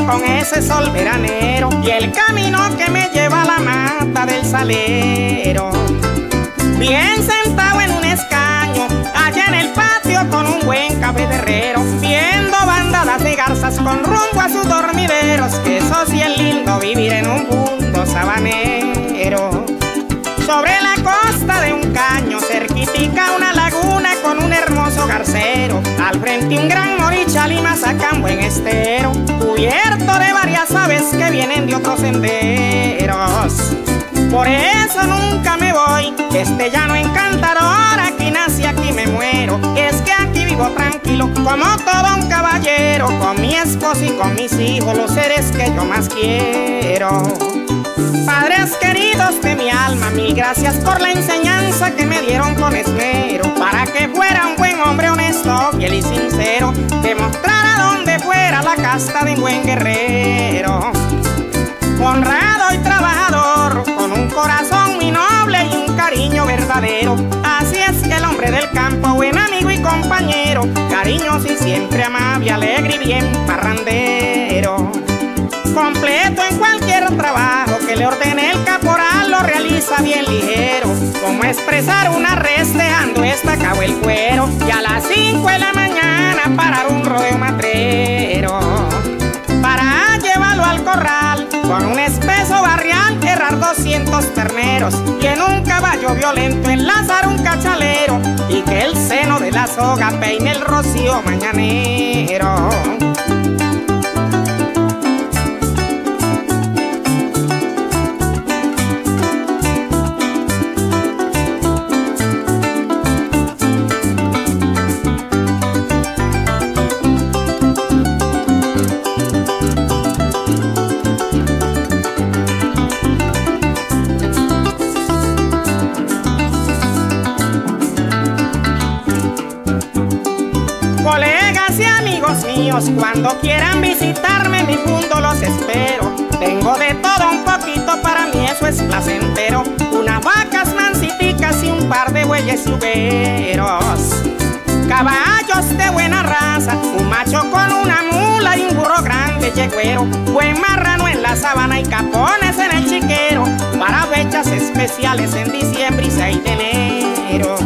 con ese sol veranero y el camino que me lleva a la mata del salero. Bien sentado en un escaño, allá en el patio con un buen café de herrero, viendo bandadas de garzas con rumbo a sus dormideros, que eso sí es lindo vivir en un mundo sabanero. Sobre la costa de un caño, cerquitica una laguna con un hermoso garcero, al frente un gran morichal y más acá un buen estero, cubierto de varias aves que vienen de otros senderos. Por eso nunca me voy, este llano encantador, aquí nací, aquí me muero. Es que aquí vivo tranquilo, como todo un caballero, con mi esposo y con mis hijos, los seres que yo más quiero. Padres queridos de mi alma, mil gracias por la enseñanza que me dieron con esmero, para que fuera un buen hombre honesto, fiel y sincero, que mostrara donde fuera la casta de un buen guerrero. Honrado y trabajador, con un corazón muy noble y un cariño verdadero. Así es que el hombre del campo, buen amigo y compañero, cariñoso y siempre amable, alegre y bien parrandero. Completo en cualquier trabajo que le ordene el caporal, lo realiza bien ligero, como expresar una res dejando estacado el cuero, y a las 5 de la mañana parar un rodeo matrero, para llevarlo al corral con un espeso barrial, herrar 200 terneros, y en un caballo violento enlazar un cachalero, y que el seno de la soga peine el rocío mañanero. Colegas y amigos míos, cuando quieran visitarme mi mundo los espero. Tengo de todo un poquito, para mí eso es placentero. Unas vacas manciticas y un par de bueyes yugueros, caballos de buena raza, un macho con una mula y un burro grande yegüero, buen marrano en la sabana y capones en el chiquero, para fechas especiales en diciembre y 6 de enero.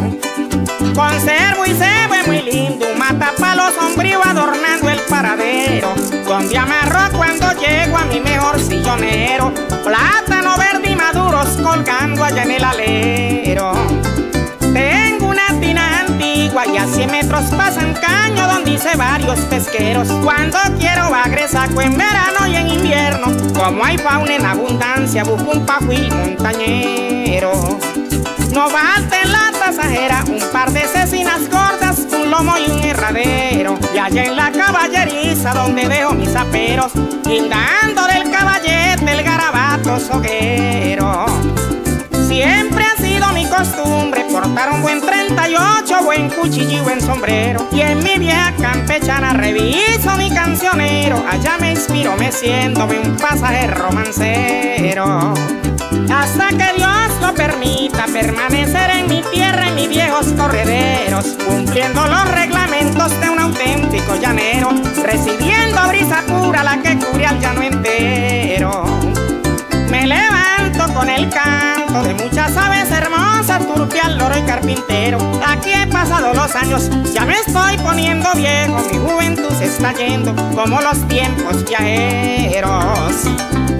Conservo y cebo muy lindo, un matapalo sombrío adornando el paradero, donde amarro cuando llego a mi mejor sillonero, plátano verde y maduros colgando allá en el alero. Tengo una tina antigua y a 100 metros pasan caño donde hice varios pesqueros. Cuando quiero bagre saco en verano y en invierno, como hay fauna en abundancia busco un pajuil montañero. No falta en la tasajera un par de cecinas gordas, un lomo y un herradero, y allá en la caballeriza donde dejo mis aperos, guindando del caballete el garabato soguero. Siempre ha sido mi costumbre portar un buen 38, buen cuchillo y buen sombrero, y en mi vieja campechana reviso mi cancionero, allá me inspiro meciéndome un pasaje romancero. Hasta que Dios lo permita, permanecer en mi tierra, en mis viejos correderos, cumpliendo los reglamentos de un auténtico llanero, recibiendo brisa pura la que cubre al llano entero. Me levanto con el canto de muchas aves hermosas, turpial, loro y carpintero. Aquí he pasado los años, ya me estoy poniendo viejo, mi juventud se está yendo como los tiempos viajeros.